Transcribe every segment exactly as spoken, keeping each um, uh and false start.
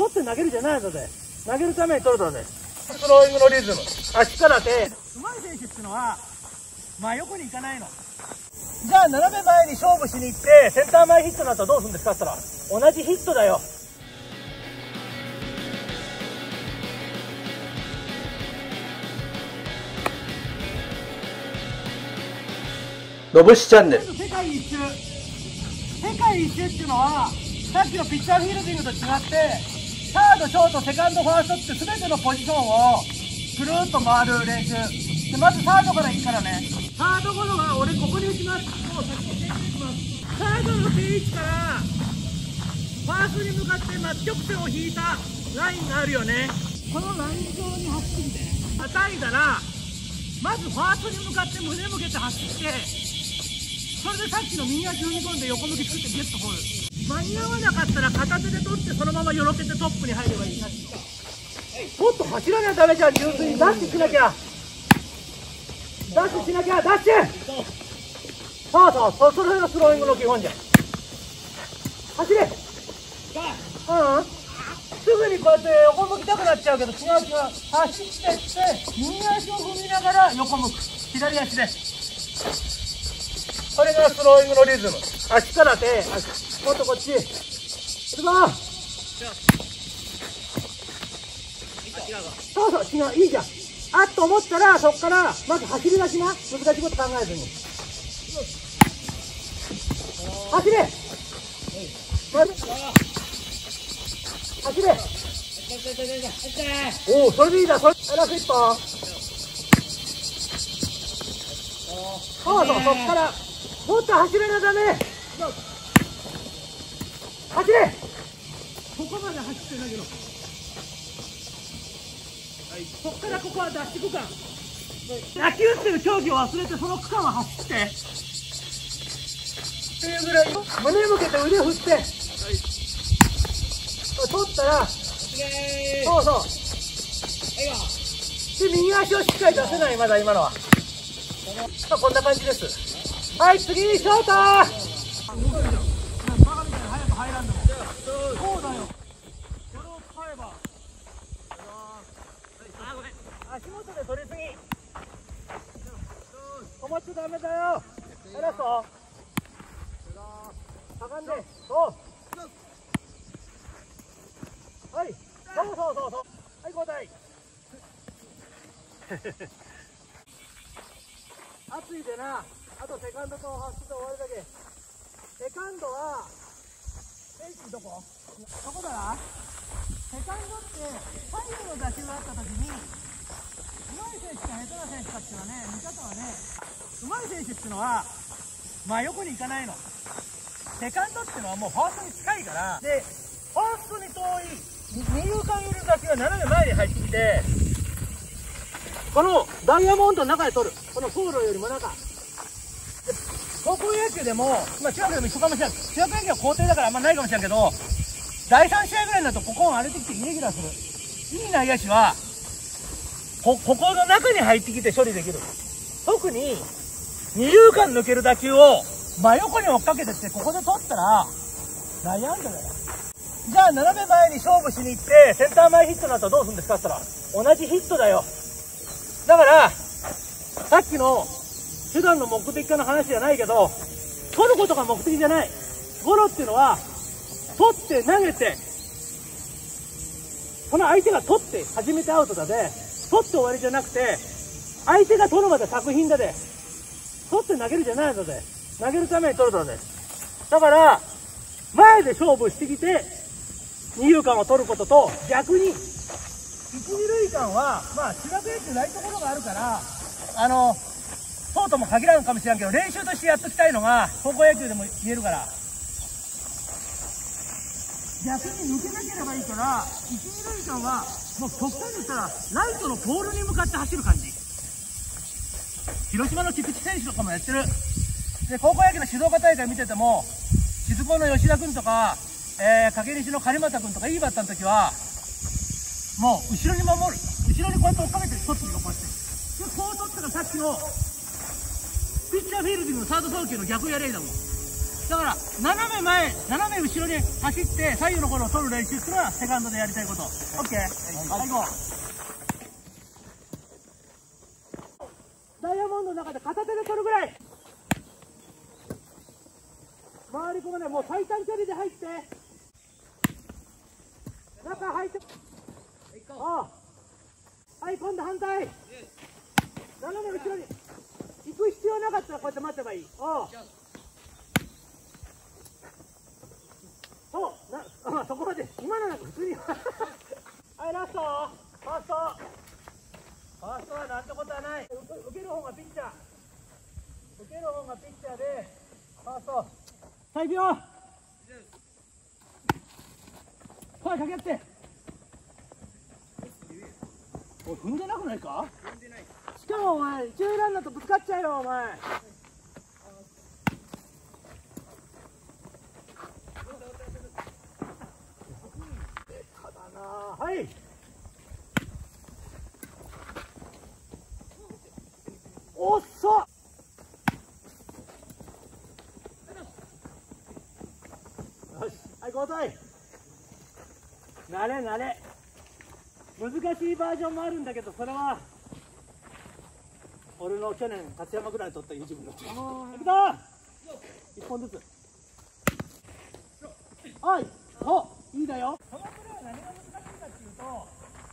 取って投げるじゃないので、投げるために取るので、スローイングのリズム、足から手。うまい選手っていうのは真横に行かないの。じゃあ斜め前に勝負しに行ってセンター前ヒットになったらどうするんですかって言ったら、同じヒットだよ。のぶしチャンネル。世界一周、世界一周っていうのはさっきのピッチャーフィールディングと違って、サード、ショート、セカンド、ファーストって全てのポジションをぐるっと回る練習で、まずサードから行くからね。サードゴロは俺ここに打ちます。もう先に定位置します。サードの定位置からファーストに向かって真直線を引いたラインがあるよね。このライン上に走ってみて、またいだらまずファーストに向かって胸向けて走って、それでさっきの右足踏み込んで横向き作ってギュッとホール。間に合わなかったら片手で取ってそのままよろけてトップに入ればいい。もっと走らなきゃダメじゃん。純粋にダッシュしなきゃ、ダッシュしなきゃ、ダッシュ。そうそうそう、それがスローイングの基本じゃん。走れ。うん、すぐにこうやって横向きたくなっちゃうけど、違う違う、走ってって右足を踏みながら横向く、左足で。これがスローイングのリズム。足から手、足、もっとこっち。行くぞ。そうそう、違う、いいじゃん。あっと思ったら、そこからまず走り出しな。難しいこと考えずに走れ。まず走れ。おお、それでいいだ。それラスト一本。そうそう、そこからもっと走らなダメ。走れ。ここまで走ってないけど、ここからここは脱出区間。野球っていう競技を忘れてその区間は走ってっていうぐらい胸向けて腕振って、はい、取ったらそうそうで、右足をしっかり出せない。まだ今のは、まあ、こんな感じです。はい、次ショート。バカみたいに早く入らんでもそうだよ。これを使えば足元で取りすぎ。止まっちゃダメだよ。ラスト。かがんで。そう。はい。そうそうそうそう。はい、交代。暑いでな。あとセカンドと走って終わるだけ。セカンドは定位置どこ？そこだな。セカンドって左右の打球があったときに、うまい選手か下手な選手かっていうのはね、見方はね、うまい選手っていうのは真横に行かないの。セカンドっていうのはもうファーストに近いから、でファーストに遠い二遊間寄りの打球が斜め前に入ってきて、このダイヤモンドの中で取る。この走路よりも中で、高校野球でも、まあ中学でも一緒かもしれない。中学野球は校庭だからあんまないかもしれないけど、だいさん試合ぐらいになるとここを荒れてきてイレギュラーする。いい内野手はこ, ここの中に入ってきて処理できる。特に二遊間抜ける打球を真横に追っかけてって、ここで取ったら内野安打だよ。じゃあ斜め前に勝負しに行ってセンター前ヒットになったらどうするんですかって言ったら、同じヒットだよ。だからさっきの手段の目的化の話じゃないけど、取ることが目的じゃない。ゴロっていうのは取って投げて、この相手が取って初めてアウトだで、取って終わりじゃなくて、相手が取るまで作品だで、取って投げるじゃないので、投げるために取るので、だから前で勝負してきて二遊間を取ることと、逆に一二塁間はまあ中学野球ないところがあるから、あのそうとも限らんかもしれんけど、練習としてやっときたいのが高校野球でも言えるから、逆に抜けなければいいから、一二塁間はもう極端に言ったらライトのポールに向かって走る感じ。広島の菊池選手とかもやってる。で高校野球の静岡大会見てても、静岡の吉田君とか、えー、掛西の狩俣君とかいいバッターの時はもう後ろに守る、後ろにこうやって追っかけて取ってるよ、こうやって。でこう取ったらさっきのピッチャーフィールディングのサード送球の逆やれいだもん。 だから斜め前斜め後ろに走って左右のゴロを取る練習っていうのはセカンドでやりたいこと。 OK、 はい、行こう。ダイヤモンドの中で片手で取るぐらい回り込まない。もう最短距離で入って中入って、ああ、はい、今度反対斜め後ろに行く必要なかったらこうやって待てばいい。ああ、そうな、あ、そこまで今のなんか普通にはい、ラストファーストファーストはなんてことはない。受ける方がピッチャー受ける方がピッチャーでファーストさあ行くよ。声かけ合って。おい、踏んでなくないか。踏んでない。しかもお前一塁ランナーとぶつかっちゃうよお前。はい。おっそ。よし、はい、交代。慣れ慣れ。難しいバージョンもあるんだけど、それは俺の去年勝山ぐらい取った YouTube になってる。いくぞ。一本ずつ。はい、お、いいだよ。このプレーは何が難しいかっていうと、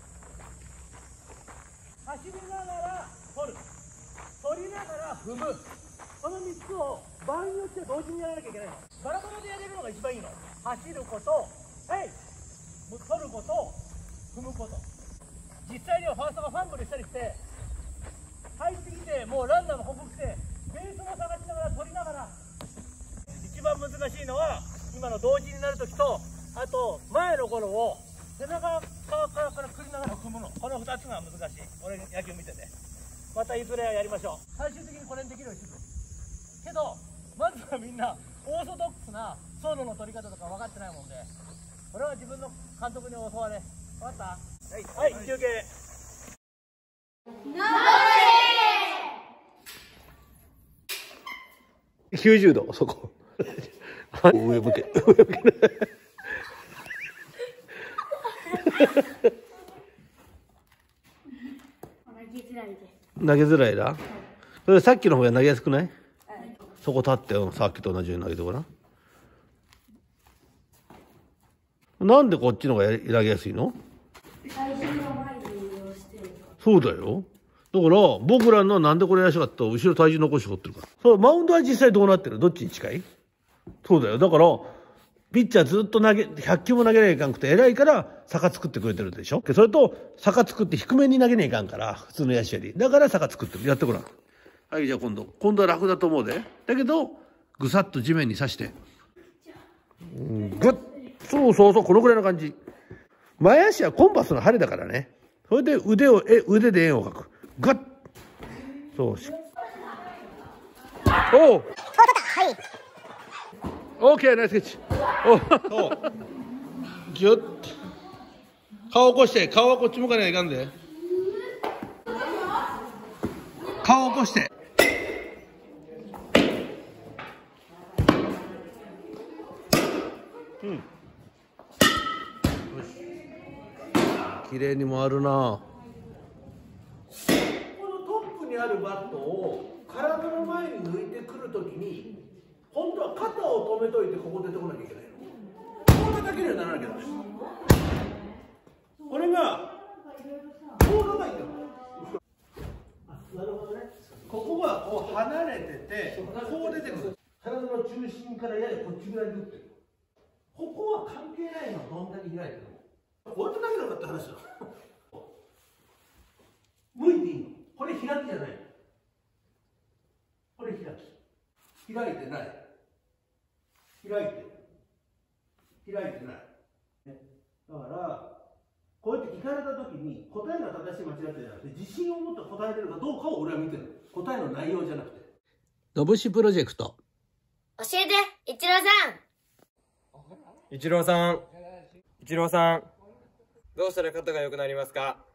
走りながら取る、取りながら踏む、このみっつを場合によって同時にやらなきゃいけないの。バラバラでやれるのが一番いいの。走ること、はい、取ること、踏むこと。実際にはファーストがファンブルしたりして入ってきて、もうランナーもここ来てベースも探しながら取りながら。一番難しいのは今の同時になるときと、あと前のゴロを背中側からくりながら踏むの、このふたつが難しい。俺野球見てて、またいずれやりましょう。最終的にこれにできるようにするけど、まずはみんなオーソドックスなソロの取り方とか分かってないもんで、これは自分の監督に教われ。分かった？はい、はい、休憩。 きゅうじゅうど、そこ。上向け、上向け。投げづらいな。それさっきの方が投げやすくない？そこ立って、さっきと同じように投げてごらん。なんでこっちの方が投げやすいの？そうだよ。だから僕らのはなんでこれやしかったと、後ろ体重残して掘ってるから。そう、マウンドは実際どうなってる？どっちに近い？そうだよ。だからピッチャーずっと投げひゃっきゅうも投げなきゃいかんくて偉いから坂作ってくれてるでしょ。それと坂作って低めに投げなきゃいかんから、普通の野手より。だから坂作ってる。やってごらん。はい、じゃあ今度今度は楽だと思うで。だけどぐさっと地面に刺して、うん、グッ、そうそうそう、このぐらいの感じ。前足はコンパスの針だからね。それで腕をえ腕で円を描く。グッ、そうし。おう。はい。オーケー、ナイスケッチ。おそう。ギュッと。顔起こして、顔はこっち向かないといかんで。顔起こして。うん。よし。綺麗に回るな。このトップにあるバットを体の前に抜いてくるときに、本当は肩を止めといてここ出てこなきゃいけないの。こう叩けるようにならなきゃダメ。これがこう叩いてる。なるほどね。ここがこう離れてて、こう出てくる。体の中心からややこっちぐらいに打ってる。ここは関係ないの。どんだけ開いてるの。こうやって投げなかった話だ。向いていいの。これ開きじゃない。これ開き。開いてない。開いてる。開いてない。ね、だからこうやって聞かれたときに答えが正しい間違ってじゃなくて、自信を持って答えれるかどうかを俺は見てる。答えの内容じゃなくて。のぶしプロジェクト。 教えて、イチローさん。 イチローさん、イチローさん、どうしたら肩が良くなりますか？